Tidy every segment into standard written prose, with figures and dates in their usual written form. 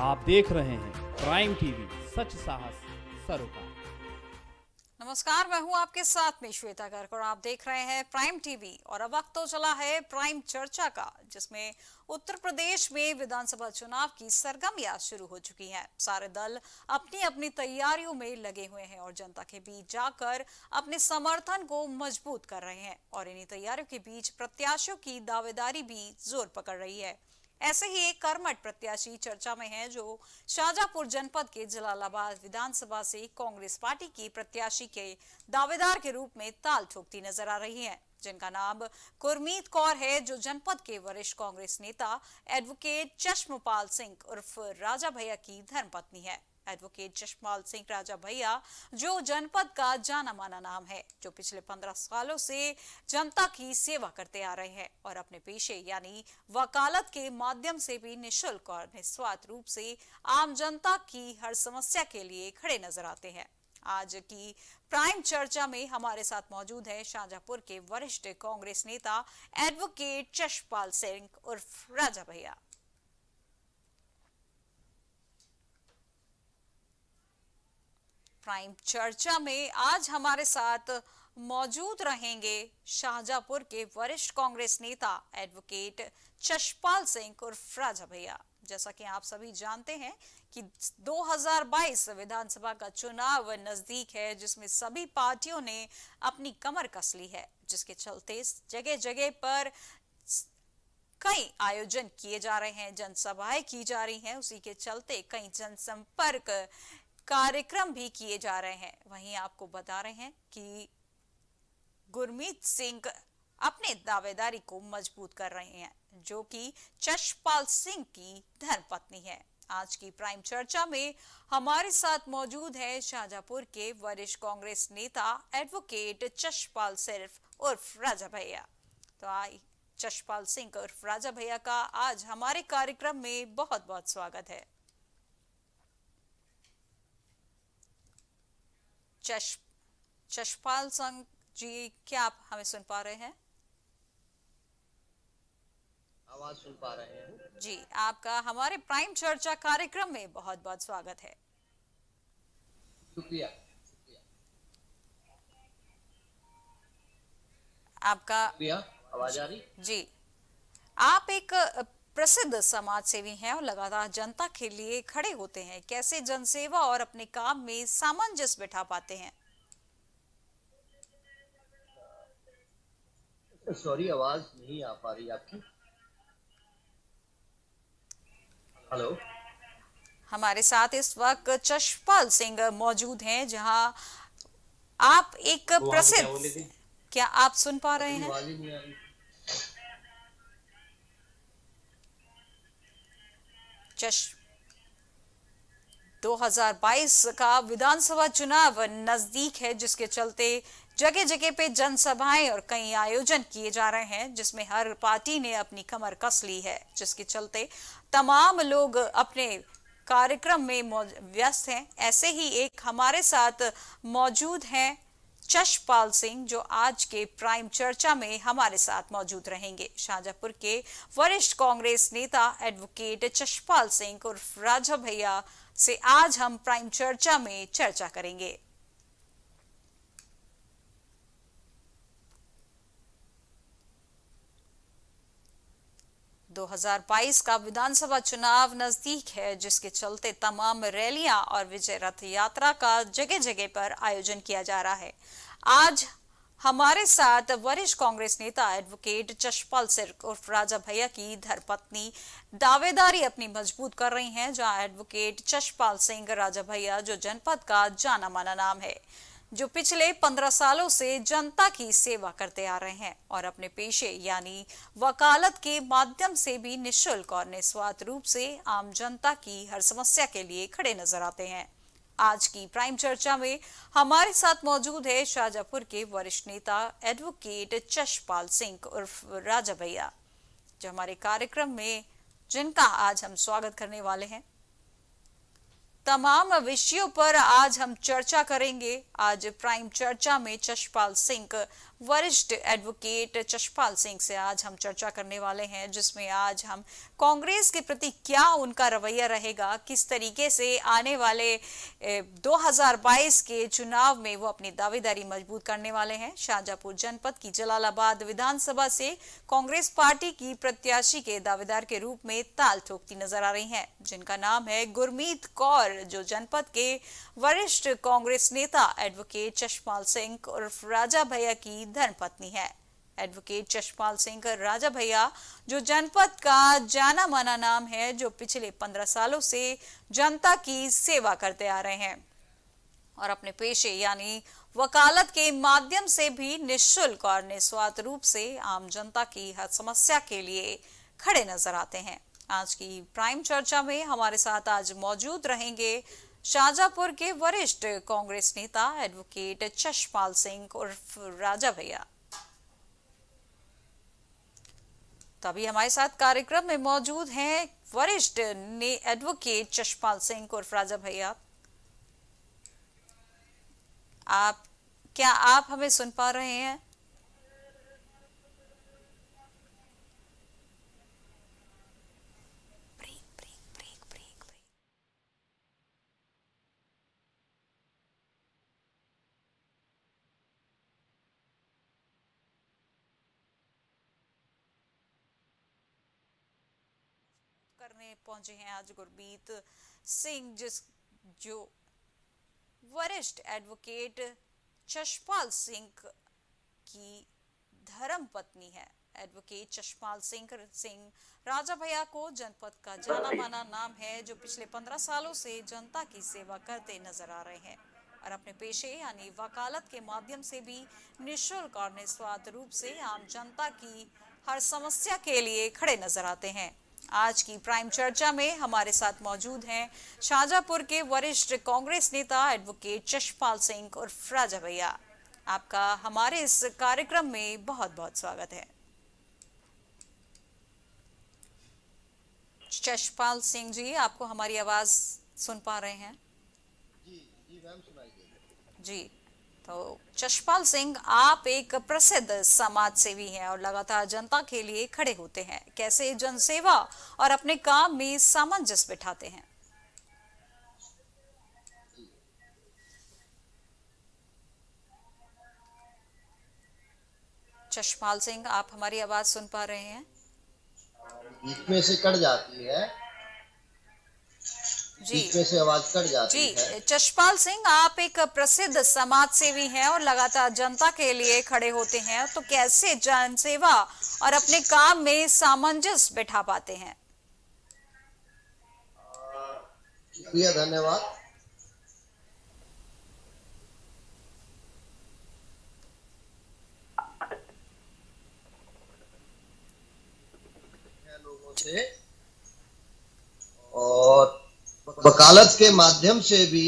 आप देख रहे हैं प्राइम टीवी, सच साहस सरोकार। नमस्कार, मैं हूं आपके साथ में श्वेता गर्ग और आप देख रहे हैं प्राइम टीवी। और अब वक्त तो चला है प्राइम चर्चा का, जिसमें उत्तर प्रदेश में विधानसभा चुनाव की सरगर्मियां शुरू हो चुकी हैं। सारे दल अपनी अपनी तैयारियों में लगे हुए हैं और जनता के बीच जाकर अपने समर्थन को मजबूत कर रहे हैं। और इन्हीं तैयारियों के बीच प्रत्याशियों की दावेदारी भी जोर पकड़ रही है। ऐसे ही एक कर्मठ प्रत्याशी चर्चा में है, जो शाहजहांपुर जनपद के जलालाबाद विधानसभा से कांग्रेस पार्टी की प्रत्याशी के दावेदार के रूप में ताल ठोकती नजर आ रही हैं, जिनका नाम गुरमीत कौर है, जो जनपद के वरिष्ठ कांग्रेस नेता एडवोकेट चश्मपाल सिंह उर्फ राजा भैया की धर्मपत्नी है। एडवोकेट चश्मपाल सिंह राजा भैया, जो जनपद का जाना माना नाम है, जो पिछले 15 सालों से जनता की सेवा करते आ रहे हैं और अपने पेशे यानी वकालत के माध्यम से भी निःशुल्क और निस्वार्थ रूप से आम जनता की हर समस्या के लिए खड़े नजर आते हैं। आज की प्राइम चर्चा में हमारे साथ मौजूद है शाहजहांपुर के वरिष्ठ कांग्रेस नेता एडवोकेट चश्मपाल सिंह उर्फ राजा भैया। प्राइम चर्चा में आज हमारे साथ मौजूद रहेंगे शाहजहांपुर के वरिष्ठ कांग्रेस नेता एडवोकेट चश्मपाल सिंह उर्फ राजा भैया। जैसा कि आप सभी जानते हैं कि 2022 विधानसभा का चुनाव नजदीक है, जिसमें सभी पार्टियों ने अपनी कमर कस ली है, जिसके चलते जगह जगह पर कई आयोजन किए जा रहे हैं, जनसभाएं की जा रही हैं। उसी के चलते कई जनसंपर्क कार्यक्रम भी किए जा रहे हैं। वहीं आपको बता रहे हैं कि गुरमीत सिंह अपने दावेदारी को मजबूत कर रहे हैं, जो कि चश्मपाल सिंह की धर्मपत्नी है। आज की प्राइम चर्चा में हमारे साथ मौजूद है शाहजहांपुर के वरिष्ठ कांग्रेस नेता एडवोकेट चश्मपाल सिंह उर्फ राजा भैया। तो आई चश्मपाल सिंह उर्फ राजा भैया का आज हमारे कार्यक्रम में बहुत बहुत स्वागत है। चश्मपाल सिंह जी, क्या आप हमें सुन पा रहे हैं? आवाज सुन पा रहे हैं जी, आपका हमारे प्राइम चर्चा कार्यक्रम में बहुत बहुत स्वागत है। शुक्रिया। आपका आवाज आ रही? जी, आप एक प्रसिद्ध समाज सेवी हैं और लगातार जनता के लिए खड़े होते हैं। कैसे जनसेवा और अपने काम में सामंजस्य बिठा पाते हैं? सॉरी, आवाज नहीं आ पा रही आपकी। हेलो, हमारे साथ इस वक्त चश्मपाल सिंह मौजूद हैं, जहां आप एक प्रसिद्ध, क्या आप सुन पा रहे हैं? आवाज ही नहीं आ रही। 2022 का विधानसभा चुनाव नजदीक है, जिसके चलते जगह जगह पे जनसभाएं और कई आयोजन किए जा रहे हैं, जिसमें हर पार्टी ने अपनी कमर कस ली है, जिसके चलते तमाम लोग अपने कार्यक्रम में व्यस्त हैं। ऐसे ही एक हमारे साथ मौजूद हैं चश्मपाल सिंह, जो आज के प्राइम चर्चा में हमारे साथ मौजूद रहेंगे। शाहजहांपुर के वरिष्ठ कांग्रेस नेता एडवोकेट चश्मपाल सिंह उर्फ राजा भैया से आज हम प्राइम चर्चा में चर्चा करेंगे। दो 2022 का विधानसभा चुनाव नजदीक है, जिसके चलते तमाम रैलियां और विजय रथ यात्रा का जगह जगह पर आयोजन किया जा रहा है। आज हमारे साथ वरिष्ठ कांग्रेस नेता एडवोकेट चश्मपाल सिंह उर्फ राजा भैया की धर्मपत्नी दावेदारी अपनी मजबूत कर रही हैं, जहां एडवोकेट चश्मपाल सिंह राजा भैया, जो जनपद का जाना माना नाम है, जो पिछले 15 सालों से जनता की सेवा करते आ रहे हैं और अपने पेशे यानी वकालत के माध्यम से भी निःशुल्क और निस्वार्थ रूप से आम जनता की हर समस्या के लिए खड़े नजर आते हैं। आज की प्राइम चर्चा में हमारे साथ मौजूद है शाहजहांपुर के वरिष्ठ नेता एडवोकेट चश्मपाल सिंह उर्फ राजा भैया, जो हमारे कार्यक्रम में जिनका आज हम स्वागत करने वाले हैं। तमाम विषयों पर आज हम चर्चा करेंगे। आज प्राइम चर्चा में चशपाल सिंह, वरिष्ठ एडवोकेट चशपाल सिंह से आज हम चर्चा करने वाले हैं, जिसमें आज हम कांग्रेस के प्रति क्या उनका रवैया रहेगा, किस तरीके से आने वाले 2022 के चुनाव में वो अपनी दावेदारी मजबूत करने वाले हैं। शाहजहांपुर जनपद की जलालाबाद विधानसभा से कांग्रेस पार्टी की प्रत्याशी के दावेदार के रूप में ताल ठोकती नजर आ रही हैं, जिनका नाम है गुरमीत कौर, जो जनपद के वरिष्ठ कांग्रेस नेता एडवोकेट चशपाल सिंह उर्फ राजा भैया की धर्मपत्नी है। एडवोकेट चशपाल सिंह राजा भैया जो जनपद का जाना माना नाम है, जो पिछले 15 सालों से जनता की सेवा करते आ रहे हैं और अपने पेशे यानी वकालत के माध्यम से भी निःशुल्क और निस्वार्थ रूप से आम जनता की हर समस्या के लिए खड़े नजर आते हैं। आज की प्राइम चर्चा में हमारे साथ आज मौजूद रहेंगे शाहजहांपुर के वरिष्ठ कांग्रेस नेता एडवोकेट चशपाल सिंह उर्फ राजा भैया। तभी हमारे साथ कार्यक्रम में मौजूद हैं वरिष्ठ एडवोकेट चशपाल सिंह उर्फ राजा भैया। क्या आप हमें सुन पा रहे हैं? करने पहुंचे हैं आज गुरमीत सिंह, जो वरिष्ठ एडवोकेट चशपाल सिंह की धर्म पत्नी है। एडवोकेट चशपाल सिंह राजा भैया को जनपद का जाना माना नाम है, जो पिछले 15 सालों से जनता की सेवा करते नजर आ रहे हैं और अपने पेशे यानी वकालत के माध्यम से भी निःशुल्क और निस्वार्थ रूप से आम जनता की हर समस्या के लिए खड़े नजर आते हैं। आज की प्राइम चर्चा में हमारे साथ मौजूद हैं शाहजहांपुर के वरिष्ठ कांग्रेस नेता एडवोकेट चशपाल सिंह उर्फ राजा भैया। आपका हमारे इस कार्यक्रम में बहुत बहुत स्वागत है। चशपाल सिंह जी, आपको हमारी आवाज सुन पा रहे हैं? जी मैम, सुनाई दे रही है। जी, तो चशपाल सिंह, आप एक प्रसिद्ध समाज सेवी हैं और लगातार जनता के लिए खड़े होते हैं। कैसे जनसेवा और अपने काम में सामंजस्य बिठाते हैं? चशपाल सिंह, आप हमारी आवाज सुन पा रहे हैं? बीच में से कट जाती है जी, बीच में से आवाज कट जाती जी है। चशपाल सिंह, आप एक प्रसिद्ध समाज सेवी हैं और लगातार जनता के लिए खड़े होते हैं, तो कैसे जनसेवा और अपने काम में सामंजस्य बिठा पाते हैं? शुक्रिया, धन्यवाद। लोगों से और वकालत के माध्यम से भी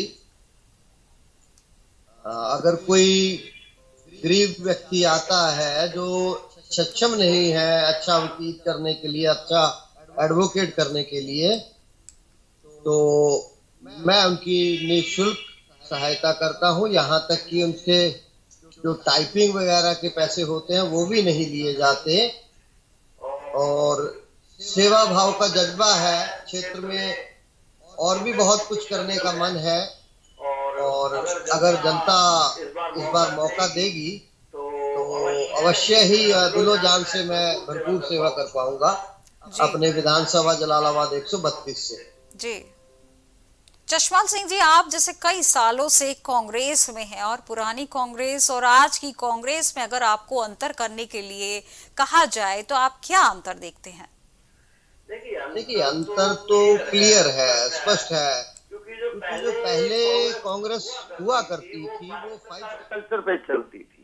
अगर कोई गरीब व्यक्ति आता है जो सक्षम नहीं है अच्छा वकील करने के लिए, अच्छा एडवोकेट करने के लिए, तो मैं उनकी निःशुल्क सहायता करता हूं। यहाँ तक कि उनसे जो टाइपिंग वगैरह के पैसे होते हैं वो भी नहीं लिए जाते और सेवा भाव का जज्बा है। क्षेत्र में और भी बहुत कुछ करने का मन है और अगर जनता इस बार मौका देगी तो अवश्य ही दिलो जान से मैं भरपूर सेवा कर पाऊंगा अपने विधानसभा जलालाबाद 132 से। जी, चशपाल सिंह जी, आप जैसे कई सालों से कांग्रेस में हैं और पुरानी कांग्रेस और आज की कांग्रेस में अगर आपको अंतर करने के लिए कहा जाए तो आप क्या अंतर देखते हैं? देखिए, अंतर तो क्लियर है, स्पष्ट है, क्योंकि जो पहले कांग्रेस हुआ करती थी वो 5 कल्चर पे चलती थी।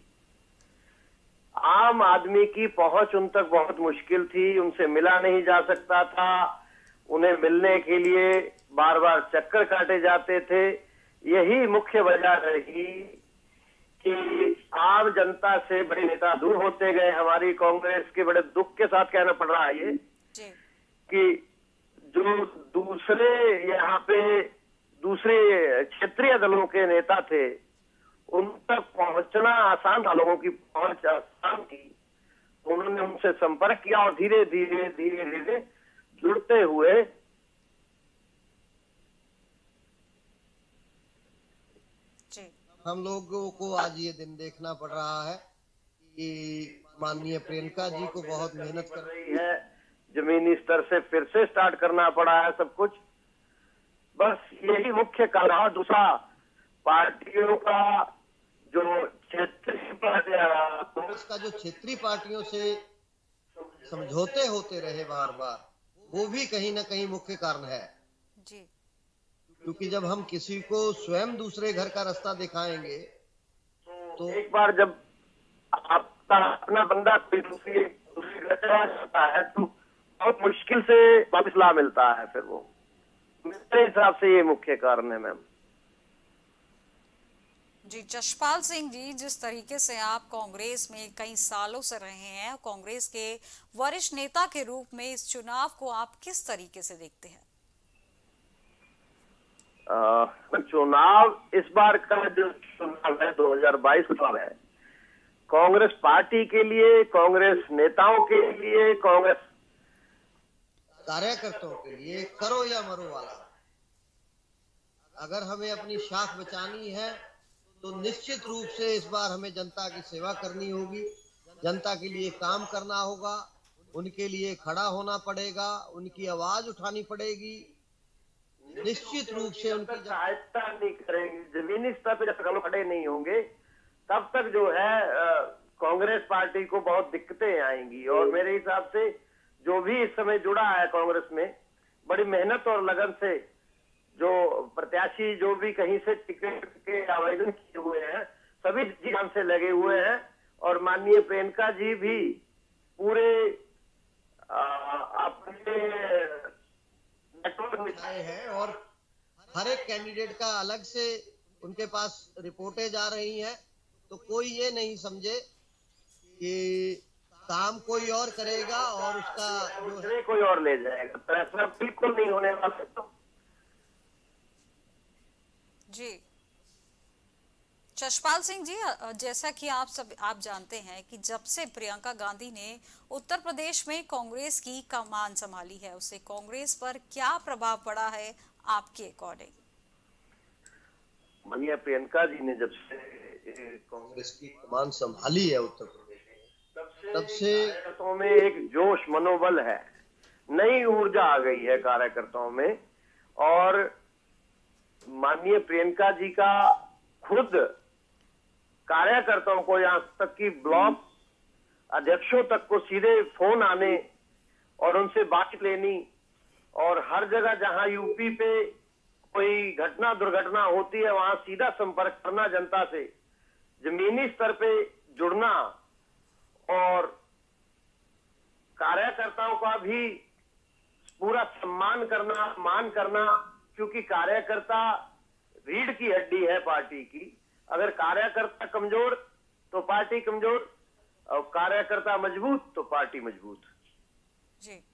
आम आदमी की पहुंच उन तक बहुत मुश्किल थी, उनसे मिला नहीं जा सकता था, उन्हें मिलने के लिए बार बार चक्कर काटे जाते थे। यही मुख्य वजह रही कि आम जनता से बड़े नेता दूर होते गए। हमारी कांग्रेस के बड़े दुख के साथ कहना पड़ रहा है ये कि जो दूसरे यहाँ पे दूसरे क्षेत्रीय दलों के नेता थे, उन तक पहुंचना आसान था, लोगों की पहुंच आसान थी। उन्होंने उनसे संपर्क किया और धीरे धीरे धीरे धीरे जुड़ते हुए हम लोगों को आज ये दिन देखना पड़ रहा है कि माननीय प्रियंका जी को बहुत मेहनत कर रही है, जमीनी स्तर से फिर से स्टार्ट करना पड़ा है सब कुछ। बस यही मुख्य कारण है। दूसरा, पार्टियों का जो क्षेत्रीय कांग्रेस का जो क्षेत्रीय पार्टियों से समझौते होते रहे बार बार, वो भी कहीं ना कहीं मुख्य कारण है जी। क्योंकि जब हम किसी को स्वयं दूसरे घर का रास्ता दिखाएंगे तो एक बार जब आपका अपना बंदा कोई दूसरे घर चला जाता है तो बहुत मुश्किल से वापस ला मिलता है। फिर वो मेरे हिसाब से ये मुख्य कारण है मैम। जी, जशपाल सिंह जी, जिस तरीके से आप कांग्रेस में कई सालों से रहे हैं, कांग्रेस के वरिष्ठ नेता के रूप में इस चुनाव को आप किस तरीके से देखते हैं? चुनाव, इस बार का जो चुनाव है 2022 चुनाव है, कांग्रेस पार्टी के लिए, कांग्रेस नेताओं के लिए, कांग्रेस कार्यकर्ताओं के लिए करो या मरो वाला। अगर हमें अपनी शाख बचानी है तो निश्चित रूप से इस बार हमें जनता की सेवा करनी होगी, जनता के लिए काम करना होगा, उनके लिए खड़ा होना पड़ेगा, उनकी आवाज उठानी पड़ेगी। निश्चित रूप से उनकी सहायता नहीं करेंगे, जमीनी स्तर पर जब तक हम खड़े नहीं होंगे तब तक जो है कांग्रेस पार्टी को बहुत दिक्कतें आएंगी। और मेरे हिसाब से जो भी इस समय जुड़ा है कांग्रेस में, बड़ी मेहनत और लगन से जो प्रत्याशी जो भी कहीं से टिकट के आवेदन किए हुए हैं, सभी जान से लगे हुए हैं। और माननीय प्रियंका जी भी पूरे अपने नेटवर्क में आए हैं और हर एक कैंडिडेट का अलग से उनके पास रिपोर्टें जा रही हैं, तो कोई ये नहीं समझे कि काम कोई और करेगा और उसका दूसरे कोई और ले जाएगा, तो ऐसा बिल्कुल नहीं होने वाला। तो जी, जशपाल सिंह जी, जैसा कि आप जानते हैं कि जब से प्रियंका गांधी ने उत्तर प्रदेश में कांग्रेस की कमान संभाली है, उससे कांग्रेस पर क्या प्रभाव पड़ा है आपके अकॉर्डिंग? माननीय प्रियंका जी ने जब से कांग्रेस की कमान संभाली है उत्तर प्रदेश में, तब से कार्यकर्ताओं में एक जोश, मनोबल है, नई ऊर्जा आ गई है कार्यकर्ताओं में। और माननीय प्रियंका जी का खुद कार्यकर्ताओं को, यहाँ तक कि ब्लॉक अध्यक्षों तक को सीधे फोन आने और उनसे बातचीत लेनी, और हर जगह जहां यूपी पे कोई घटना दुर्घटना होती है वहां सीधा संपर्क करना जनता से, जमीनी स्तर पे जुड़ना और कार्यकर्ताओं का भी पूरा सम्मान करना, मान करना, क्योंकि कार्यकर्ता रीढ़ की हड्डी है पार्टी की। अगर कार्यकर्ता कमजोर तो पार्टी कमजोर, और कार्यकर्ता मजबूत तो पार्टी मजबूत। जी,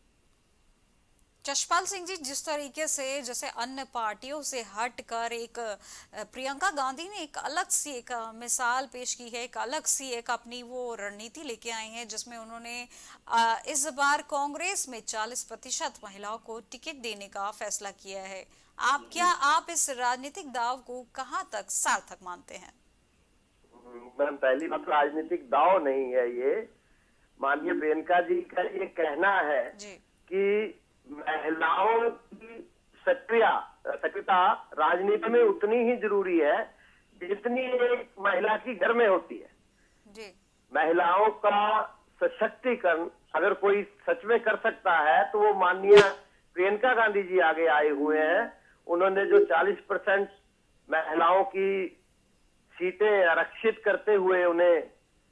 जशपाल सिंह जी, जिस तरीके से जैसे अन्य पार्टियों से हटकर एक प्रियंका गांधी ने एक अलग सी एक मिसाल पेश की है, एक अलग सी एक अपनी वो रणनीति लेके आई हैं, जिसमें उन्होंने इस बार कांग्रेस में 40% महिलाओं को टिकट देने का फैसला किया है। आप इस राजनीतिक दाव को कहां तक सार्थक मानते हैं? मैम, पहली बात राजनीतिक दाव नहीं है ये। माननीय प्रियंका जी का ये कहना है कि महिलाओं की सक्रियता राजनीति में उतनी ही जरूरी है जितनी एक महिला की घर में होती है। जी। महिलाओं का सशक्तिकरण अगर कोई सच में कर सकता है तो वो माननीय प्रियंका गांधी जी आगे आए हुए हैं। उन्होंने जो 40% महिलाओं की सीटें आरक्षित करते हुए उन्हें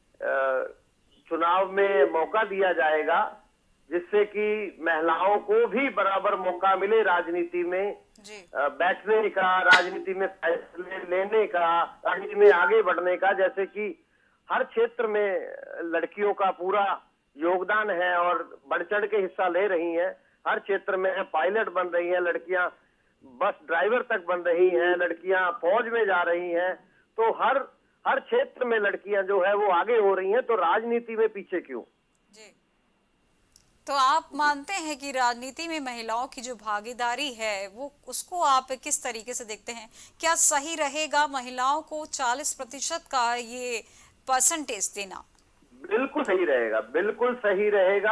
चुनाव में मौका दिया जाएगा, जिससे कि महिलाओं को भी बराबर मौका मिले राजनीति में बैठने का, राजनीति में फैसले लेने का, राजनीति में आगे बढ़ने का। जैसे कि हर क्षेत्र में लड़कियों का पूरा योगदान है और बढ़ चढ़ के हिस्सा ले रही हैं। हर क्षेत्र में पायलट बन रही हैं लड़कियां, बस ड्राइवर तक बन रही हैं, लड़कियां फौज में जा रही हैं, तो हर क्षेत्र में लड़कियां जो है वो आगे हो रही हैं, तो राजनीति में पीछे क्यों? जी, तो आप मानते हैं कि राजनीति में महिलाओं की जो भागीदारी है वो उसको आप किस तरीके से देखते हैं? क्या सही रहेगा महिलाओं को 40% का ये परसेंटेज देना? बिल्कुल सही रहेगा, बिल्कुल सही रहेगा।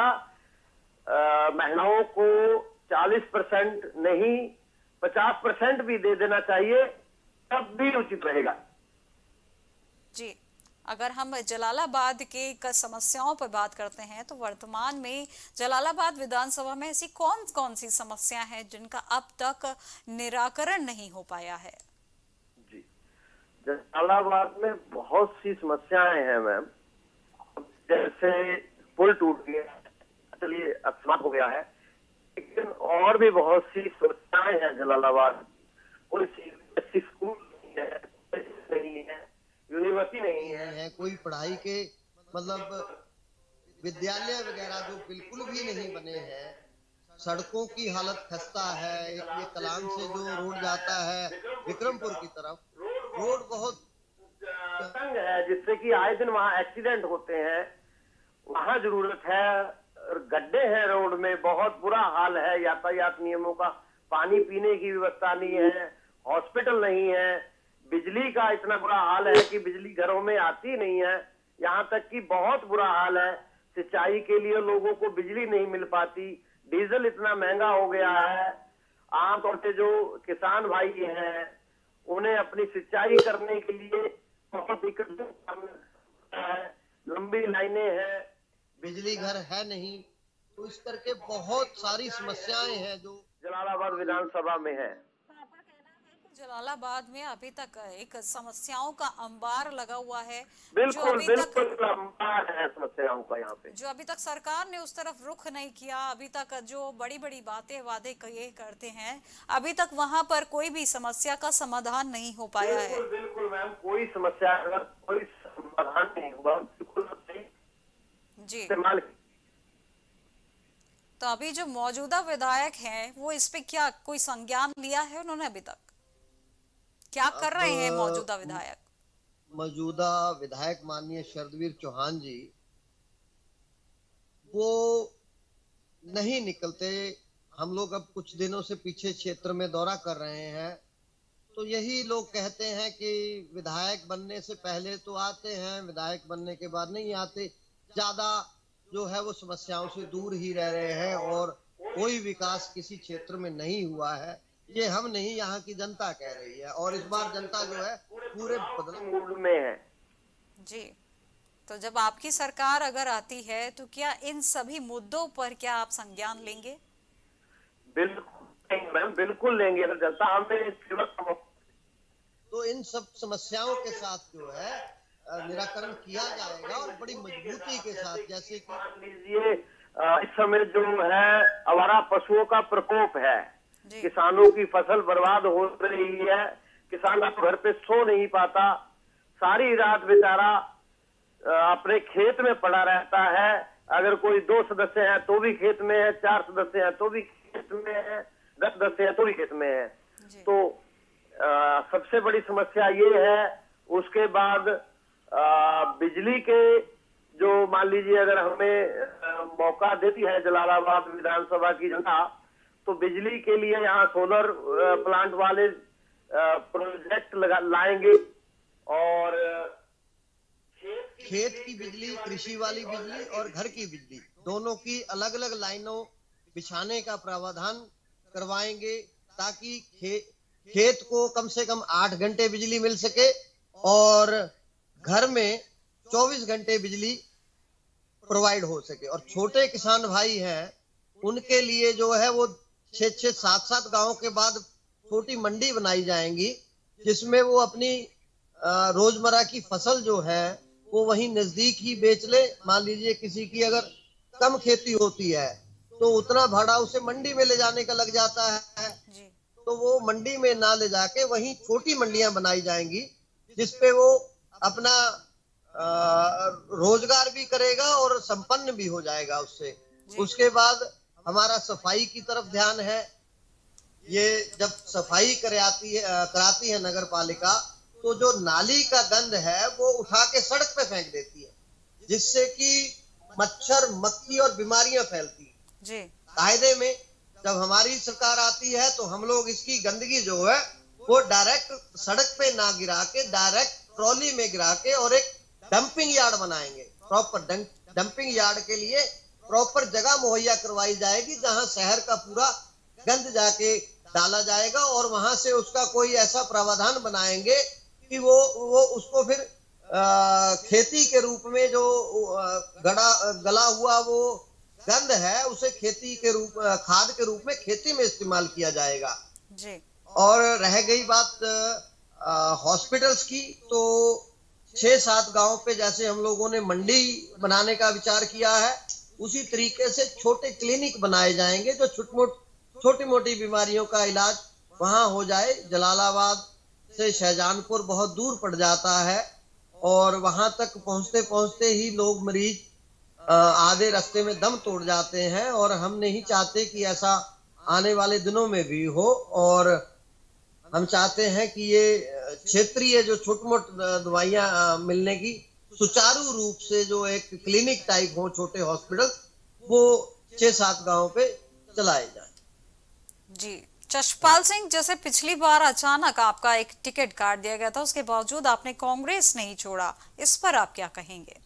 महिलाओं को 40% नहीं 50% भी दे देना चाहिए, तब भी उचित रहेगा। जी, अगर हम जलालाबाद के समस्याओं पर बात करते हैं तो वर्तमान में जलालाबाद विधानसभा में ऐसी कौन कौन सी समस्या हैं जिनका अब तक निराकरण नहीं हो पाया है? जी, जलालाबाद में बहुत सी समस्याएं हैं मैम। जैसे पुल टूट गया, चलिए अकस्मात हो गया है, लेकिन और भी बहुत सी समस्याएं हैं जलालाबाद। कोई स्कूल नहीं है, यूनिवर्सिटी नहीं है, कोई पढ़ाई के मतलब विद्यालय वगैरह जो बिल्कुल भी नहीं बने हैं, सड़कों की हालत खस्ता है। ये कलाम से जो रोड जाता है विक्रमपुर की तरफ, रोड बहुत तंग है, जिससे कि आए दिन वहाँ एक्सीडेंट होते हैं। वहाँ जरूरत है, गड्ढे हैं रोड में, बहुत बुरा हाल है, यातायात नियमों का, पानी पीने की व्यवस्था नहीं है, हॉस्पिटल नहीं है, बिजली का इतना बुरा हाल है कि बिजली घरों में आती नहीं है। यहाँ तक कि बहुत बुरा हाल है, सिंचाई के लिए लोगों को बिजली नहीं मिल पाती, डीजल इतना महंगा हो गया है। आमतौर से जो किसान भाई हैं उन्हें अपनी सिंचाई करने के लिए बहुत दिक्कत है, लंबी लाइनें हैं, बिजली घर है नहीं, तो इस करके बहुत सारी समस्याएं हैं जो जलालाबाद विधानसभा में है। जलालाबाद में अभी तक एक समस्याओं का अंबार लगा हुआ है, बिल्कुल बिल्कुल अंबार है समस्याओं का यहाँ पे, जो अभी तक सरकार ने उस तरफ रुख नहीं किया। अभी तक जो बड़ी बड़ी बातें वादे ये करते हैं, अभी तक वहाँ पर कोई भी समस्या का समाधान नहीं हो पाया है। बिल्कुल मैम, कोई समस्या का कोई समाधान नहीं हुआ, बिल्कुल जी। इस्तेमाल। तो अभी जो मौजूदा विधायक हैं वो इस पे क्या कोई संज्ञान लिया है उन्होंने? अभी तक क्या कर रहे हैं मौजूदा विधायक? मौजूदा विधायक माननीय शरदवीर चौहान जी वो नहीं निकलते। हम लोग अब कुछ दिनों से पीछे क्षेत्र में दौरा कर रहे हैं, तो यही लोग कहते हैं कि विधायक बनने से पहले तो आते हैं, विधायक बनने के बाद नहीं आते, ज्यादा जो है वो समस्याओं से दूर ही रह रहे हैं और कोई विकास किसी क्षेत्र में नहीं हुआ है। ये हम नहीं, यहाँ की जनता कह रही है, और इस बार जनता जो है पूरे बदलाव मूड में है। जी, तो जब आपकी सरकार अगर आती है तो क्या इन सभी मुद्दों पर क्या आप संज्ञान लेंगे? बिल्कुल मैम, बिल्कुल लेंगे। अगर जनता हमें तो इन सब समस्याओं के साथ जो है निराकरण किया जाएगा और बड़ी मजबूती के साथ। जैसे कि मान लीजिए इस समय जो है आवारा पशुओं का प्रकोप है, किसानों की फसल बर्बाद हो रही है, किसान घर पे सो नहीं पाता, सारी रात बेचारा अपने खेत में पड़ा रहता है। अगर कोई 2 सदस्य हैं तो भी खेत में है, 4 सदस्य हैं तो भी खेत में है, 10 सदस्य हैं तो भी खेत में है। तो सबसे बड़ी समस्या ये है। उसके बाद बिजली के जो मान लीजिए अगर हमें मौका देती है जलालाबाद विधानसभा की जनता, तो बिजली के लिए यहाँ सोलर प्लांट वाले प्रोजेक्ट लाएंगे और खेत की बिजली, कृषि वाली बिजली और घर की बिजली दोनों की अलग अलग लाइनों बिछाने का प्रावधान करवाएंगे, ताकि खेत को कम से कम 8 घंटे बिजली मिल सके और घर में 24 घंटे बिजली प्रोवाइड हो सके। और छोटे किसान भाई हैं उनके लिए जो है वो 6-6, 7-7 गांवों के बाद छोटी मंडी बनाई जाएंगी, जिसमें वो अपनी रोजमर्रा की फसल जो है वो वहीं नजदीक ही बेच ले। मान लीजिए किसी की अगर कम खेती होती है तो उतना भाड़ा उसे मंडी में ले जाने का लग जाता है, तो वो मंडी में ना ले जाके वहीं छोटी मंडियां बनाई जाएंगी, जिसपे वो अपना रोजगार भी करेगा और संपन्न भी हो जाएगा उससे। उसके बाद हमारा सफाई की तरफ ध्यान है। ये जब सफाई कराती है नगर पालिका, तो जो नाली का गंद है वो उठा के सड़क पे फेंक देती है, जिससे कि मच्छर, मक्खी और बीमारियां फैलती हैं। कायदे में जब हमारी सरकार आती है तो हम लोग इसकी गंदगी जो है वो डायरेक्ट सड़क पे ना गिरा के डायरेक्ट ट्रॉली में गिरा के और एक डंपिंग यार्ड बनाएंगे। प्रॉपर डंपिंग यार्ड के लिए प्रॉपर जगह मुहैया करवाई जाएगी, जहां शहर का पूरा गंद जाके डाला जाएगा और वहां से उसका कोई ऐसा प्रावधान बनाएंगे कि वो उसको फिर खेती के रूप में जो गला हुआ वो गंद है उसे खाद के रूप में खेती में इस्तेमाल किया जाएगा जी। और रह गई बात हॉस्पिटल्स की, तो 6-7 गांव पे जैसे हम लोगों ने मंडी बनाने का विचार किया है, उसी तरीके से छोटे क्लिनिक बनाए जाएंगे जो छोटी मोटी बीमारियों का इलाज वहां हो जाए। जलालाबाद से शाहजहानपुर बहुत दूर पड़ जाता है और वहां तक पहुंचते पहुंचते ही लोग मरीज आधे रास्ते में दम तोड़ जाते हैं, और हम नहीं चाहते कि ऐसा आने वाले दिनों में भी हो। और हम चाहते हैं कि ये क्षेत्रीय जो छोटी मोटी दवाइयां मिलने की सुचारू रूप से जो एक क्लिनिक टाइप हो, छोटे हॉस्पिटल, वो 6-7 गांव पे चलाए जाए जी। चशपाल सिंह, जैसे पिछली बार अचानक आपका एक टिकट काट दिया गया था, उसके बावजूद आपने कांग्रेस नहीं छोड़ा, इस पर आप क्या कहेंगे?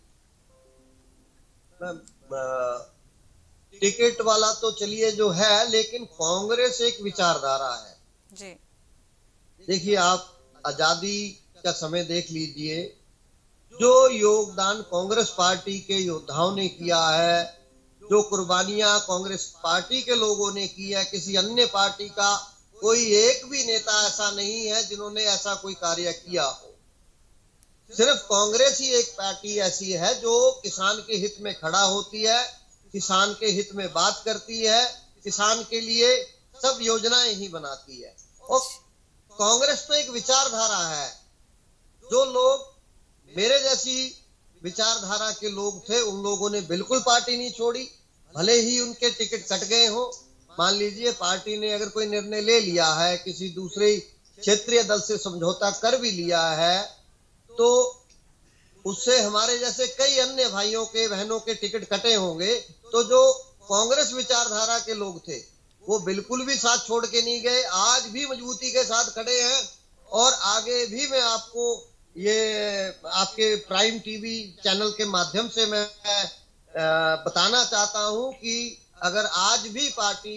टिकट वाला तो चलिए जो है, लेकिन कांग्रेस एक विचारधारा है जी। देखिए, आप आजादी का समय देख लीजिए, जो योगदान कांग्रेस पार्टी के योद्धाओं ने किया है, जो कुर्बानियां कांग्रेस पार्टी के लोगों ने की है, किसी अन्य पार्टी का कोई एक भी नेता ऐसा नहीं है जिन्होंने ऐसा कोई कार्य किया हो। सिर्फ कांग्रेस ही एक पार्टी ऐसी है जो किसान के हित में खड़ा होती है, किसान के हित में बात करती है, किसान के लिए सब योजनाएं ही बनाती है। और कांग्रेस तो एक विचारधारा है। जो लोग मेरे जैसी विचारधारा के लोग थे, उन लोगों ने बिल्कुल पार्टी नहीं छोड़ी, भले ही उनके टिकट कट गए हो। मान लीजिए पार्टी ने अगर कोई निर्णय ले लिया है, किसी दूसरे क्षेत्रीय दल से समझौता कर भी लिया है, तो उससे हमारे जैसे कई अन्य भाइयों के, बहनों के टिकट कटे होंगे। तो जो कांग्रेस विचारधारा के लोग थे वो बिल्कुल भी साथ छोड़ के नहीं गए, आज भी मजबूती के साथ खड़े हैं। और आगे भी मैं आपको ये आपके प्राइम टीवी चैनल के माध्यम से मैं बताना चाहता हूं कि अगर आज भी पार्टी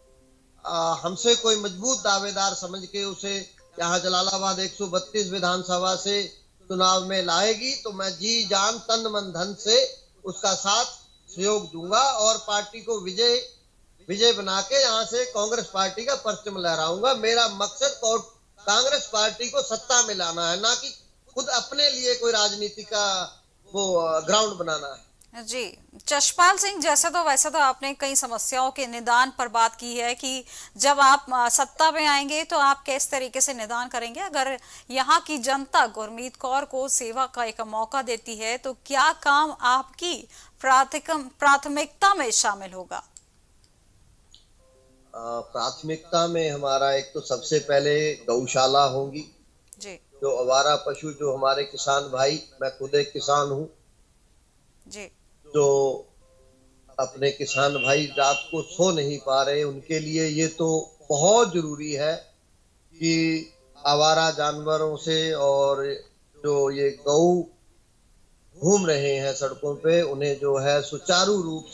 हमसे कोई मजबूत दावेदार समझ के उसे यहाँ जलालाबाद 132 विधानसभा से चुनाव में लाएगी, तो मैं जी जान तन मन धन से उसका साथ सहयोग दूंगा और पार्टी को विजय बना के यहाँ से कांग्रेस पार्टी का परचम लहराऊंगा। मेरा मकसद कांग्रेस पार्टी को सत्ता में लाना है, ना कि खुद अपने लिए कोई राजनीति का वो ग्राउंड बनाना है जी। चशपाल सिंह, जैसे तो वैसे तो आपने कई समस्याओं के निदान पर बात की है कि जब आप सत्ता में आएंगे तो आप किस तरीके से निदान करेंगे। अगर यहाँ की जनता गुरमीत कौर को सेवा का एक मौका देती है तो क्या काम आपकी प्राथमिकता में शामिल होगा? प्राथमिकता में हमारा एक तो सबसे पहले गौशाला होंगी जी। जो आवारा पशु, जो हमारे किसान भाई, मैं खुद एक किसान हूँ जी, जो अपने किसान भाई रात को सो नहीं पा रहे, उनके लिए ये तो बहुत जरूरी है कि आवारा जानवरों से और जो ये गौ घूम रहे हैं सड़कों पे, उन्हें जो है सुचारू रूप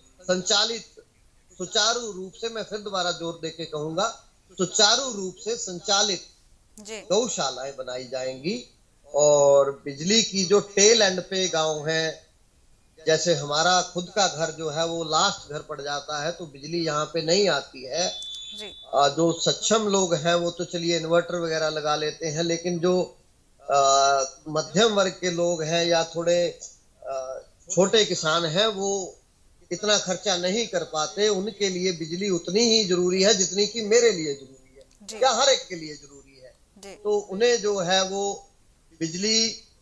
से मैं फिर दोबारा जोर देके कहूंगा, सुचारू रूप से संचालित गौशालाएं बनाई जाएंगी। और बिजली की जो टेल एंड पे गांव हैं, जैसे हमारा खुद का घर जो है वो लास्ट घर पड़ जाता है, तो बिजली यहाँ पे नहीं आती है जी। जो सक्षम लोग हैं वो तो चलिए इन्वर्टर वगैरह लगा लेते हैं, लेकिन जो मध्यम वर्ग के लोग हैं या थोड़े छोटे किसान हैं, वो इतना खर्चा नहीं कर पाते। उनके लिए बिजली उतनी ही जरूरी है जितनी कि मेरे लिए जरूरी है या हर एक के लिए जरूरी है। तो उन्हें जो है वो बिजली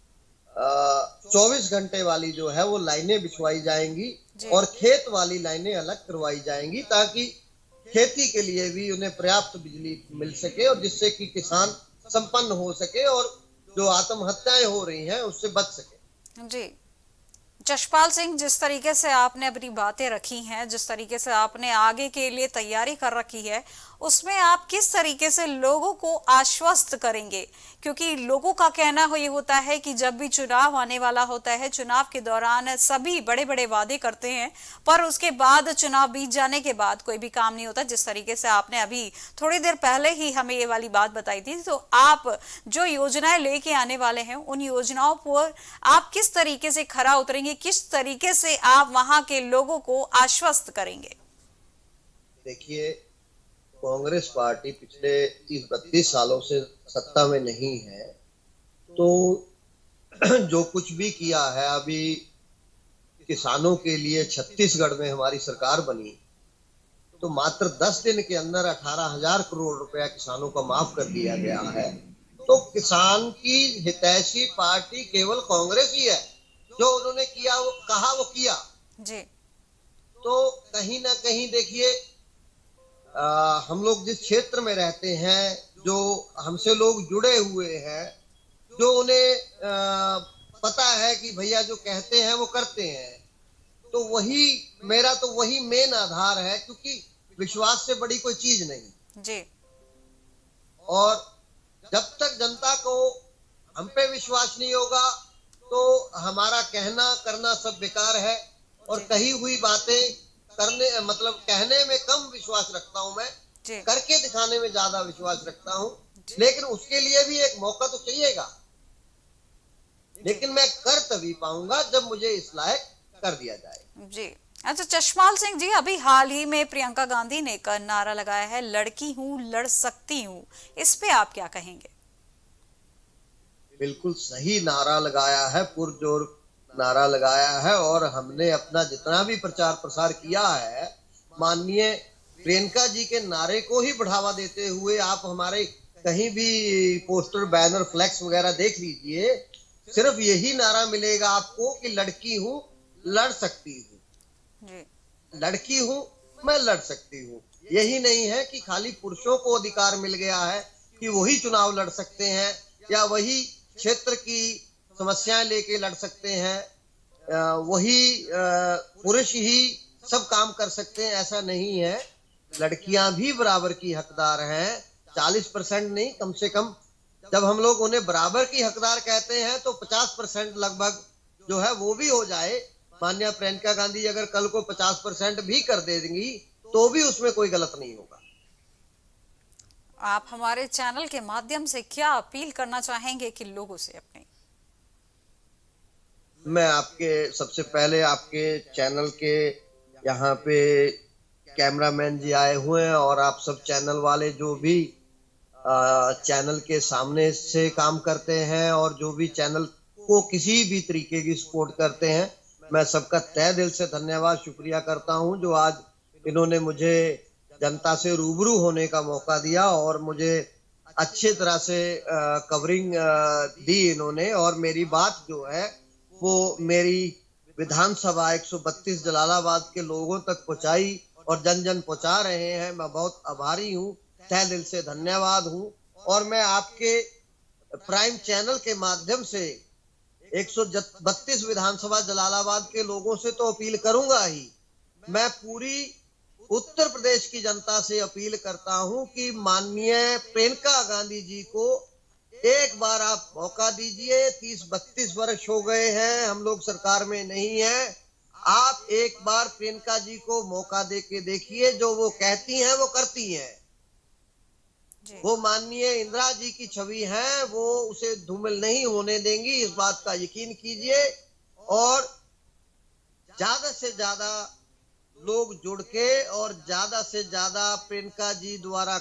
24 घंटे वाली जो है वो लाइनें बिछवाई जाएंगी और खेत वाली लाइनें अलग करवाई जाएंगी, ताकि खेती के लिए भी उन्हें पर्याप्त बिजली मिल सके और जिससे कि किसान संपन्न हो सके और जो आत्महत्याएं हो रही हैं उससे बच सके। जी जशपाल सिंह, जिस तरीके से आपने अपनी बातें रखी हैं, जिस तरीके से आपने आगे के लिए तैयारी कर रखी है, उसमें आप किस तरीके से लोगों को आश्वस्त करेंगे? क्योंकि लोगों का कहना ये होता है कि जब भी चुनाव आने वाला होता है, चुनाव के दौरान सभी बड़े बड़े वादे करते हैं, पर उसके बाद चुनाव बीत जाने के बाद कोई भी काम नहीं होता। जिस तरीके से आपने अभी थोड़ी देर पहले ही हमें ये वाली बात बताई थी, तो आप जो योजनाएं लेके आने वाले हैं, उन योजनाओं पर आप किस तरीके से खरा उतरेंगे, किस तरीके से आप वहां के लोगों को आश्वस्त करेंगे? देखिए, कांग्रेस पार्टी पिछले 30-32 सालों से सत्ता में नहीं है, तो जो कुछ भी किया है, अभी किसानों के लिए छत्तीसगढ़ में हमारी सरकार बनी तो मात्र 10 दिन के अंदर 18,000 करोड़ रुपया किसानों को माफ कर दिया गया है। तो किसान की हितैषी पार्टी केवल कांग्रेस ही है। जो उन्होंने किया, वो कहा, वो किया जी। तो कहीं ना कहीं देखिए, हम लोग जिस क्षेत्र में रहते हैं, जो हमसे लोग जुड़े हुए हैं, जो उन्हें पता है कि भैया जो कहते हैं वो करते हैं, तो वही मेरा तो वही मेन आधार है, क्योंकि विश्वास से बड़ी कोई चीज नहीं जी। और जब तक जनता को हम पे विश्वास नहीं होगा तो हमारा कहना करना सब बेकार है। और कही हुई बातें करने, मतलब कहने में कम विश्वास रखता हूं मैं, करके दिखाने में ज्यादा विश्वास रखता हूं। लेकिन उसके लिए भी एक मौका तो चाहिएगा, लेकिन मैं कर तभी पाऊंगा जब मुझे इस लायक कर दिया जाए। जी अच्छा जशपाल सिंह जी, अभी हाल ही में प्रियंका गांधी ने एक नारा लगाया है, लड़की हूं लड़ सकती हूं, इस पे आप क्या कहेंगे? बिल्कुल सही नारा लगाया है, पुरजोर नारा लगाया है और हमने अपना जितना भी प्रचार प्रसार किया है, माननीय प्रियंका जी के नारे को ही बढ़ावा देते हुए आप हमारे कहीं भी पोस्टर, बैनर, फ्लैक्स वगैरह देख लीजिए, सिर्फ यही नारा मिलेगा आपको कि लड़की हूं लड़ सकती हूँ, लड़की हूं मैं लड़ सकती हूँ। यही नहीं है कि खाली पुरुषों को अधिकार मिल गया है कि वही चुनाव लड़ सकते हैं या वही क्षेत्र की समस्याएं लेके लड़ सकते हैं, वही पुरुष ही सब काम कर सकते हैं, ऐसा नहीं है। लड़कियां भी बराबर की हकदार हैं, 40% नहीं, कम से कम जब हम लोग उन्हें बराबर की हकदार कहते हैं तो 50% लगभग जो है वो भी हो जाए। माननीय प्रियंका गांधी अगर कल को 50% भी कर देंगी तो भी उसमें कोई गलत नहीं होगा। आप हमारे चैनल के माध्यम से क्या अपील करना चाहेंगे कि लोगों से अपने? मैं आपके सबसे पहले आपके चैनल के यहाँ पे कैमरामैन जी आए हुए हैं और आप सब चैनल वाले जो भी चैनल के सामने से काम करते हैं और जो भी चैनल को किसी भी तरीके की सपोर्ट करते हैं, मैं सबका तहे दिल से धन्यवाद शुक्रिया करता हूं जो आज इन्होंने मुझे जनता से रूबरू होने का मौका दिया और मुझे अच्छी तरह से कवरिंग दी इन्होंने। और मेरी बात जो है वो मेरी विधानसभा 132 जलालाबाद के लोगों तक पहुंचाई और जन जन पहुंचा रहे हैं। मैं बहुत आभारी हूं, तहे दिल से धन्यवाद हूं। और मैं आपके प्राइम चैनल के माध्यम से 132 विधानसभा जलालाबाद के लोगों से तो अपील करूंगा ही, मैं पूरी उत्तर प्रदेश की जनता से अपील करता हूं कि माननीय प्रियंका गांधी जी को एक बार आप मौका दीजिए। 30-32 वर्ष हो गए हैं, हम लोग सरकार में नहीं है। आप एक बार प्रियंका जी को मौका दे के देखिए, जो वो कहती हैं वो करती हैं। वो माननीय इंदिरा जी की छवि है, वो उसे धूमिल नहीं होने देंगी, इस बात का यकीन कीजिए। और ज्यादा से ज्यादा लोग जुड़ के और ज्यादा से ज्यादा प्रियंका जी द्वारा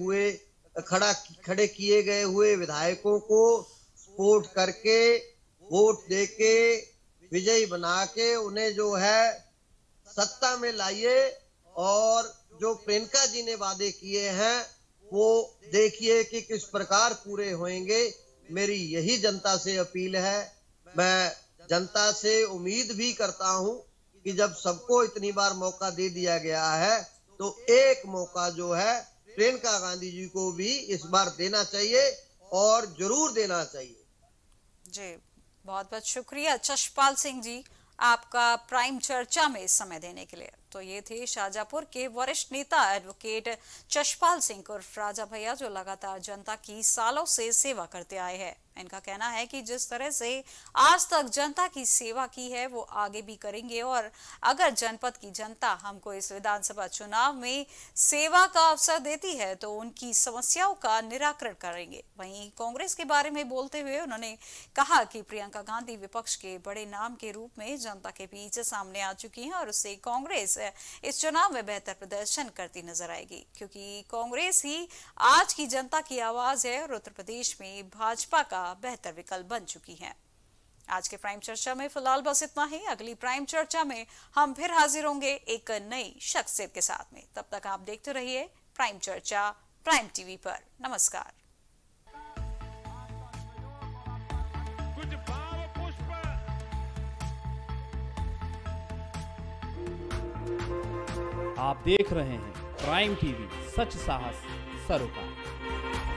खड़े किए गए हुए विधायकों को सपोर्ट करके वोट देके विजयी बना के उन्हें जो है सत्ता में लाइए। और जो प्रियंका जी ने वादे किए हैं वो देखिए कि किस प्रकार पूरे होंगे। मेरी यही जनता से अपील है। मैं जनता से उम्मीद भी करता हूं कि जब सबको इतनी बार मौका दे दिया गया है तो एक मौका जो है प्रियंका गांधी जी को भी इस बार देना चाहिए और जरूर देना चाहिए। जी, बहुत बहुत शुक्रिया चशपाल सिंह जी आपका प्राइम चर्चा में समय देने के लिए। तो ये थे शाहजहांपुर के वरिष्ठ नेता एडवोकेट चशपाल सिंह उर्फ राजा भैया, जो लगातार जनता की सालों से सेवा करते आए हैं। इनका कहना है कि जिस तरह से आज तक जनता की सेवा की है वो आगे भी करेंगे, और अगर जनपद की जनता हमको इस विधानसभा चुनाव में सेवा का अवसर देती है तो उनकी समस्याओं का निराकरण करेंगे। वहीं कांग्रेस के बारे में बोलते हुए उन्होंने कहा कि प्रियंका गांधी विपक्ष के बड़े नाम के रूप में जनता के बीच सामने आ चुकी हैं और उससे कांग्रेस इस चुनाव में बेहतर प्रदर्शन करती नजर आएगी, क्योंकि कांग्रेस ही आज की जनता की आवाज है और उत्तर प्रदेश में भाजपा का बेहतर विकल्प बन चुकी है। आज के प्राइम चर्चा में फिलहाल बस इतना ही। अगली प्राइम चर्चा में हम फिर हाजिर होंगे एक नई शख्सियत के साथ में। तब तक आप देखते रहिए प्राइम चर्चा प्राइम टीवी पर। नमस्कार। आप देख रहे हैं प्राइम टीवी, सच साहस सरोकार।